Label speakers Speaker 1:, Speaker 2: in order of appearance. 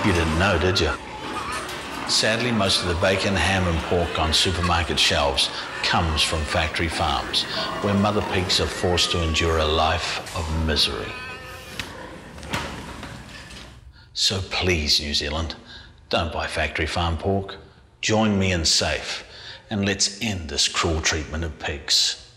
Speaker 1: You didn't know, did you? Sadly, most of the bacon, ham and pork on supermarket shelves comes from factory farms, where mother pigs are forced to endure a life of misery. So please, New Zealand, don't buy factory farm pork. Join me in SAFE, and let's end this cruel treatment of pigs.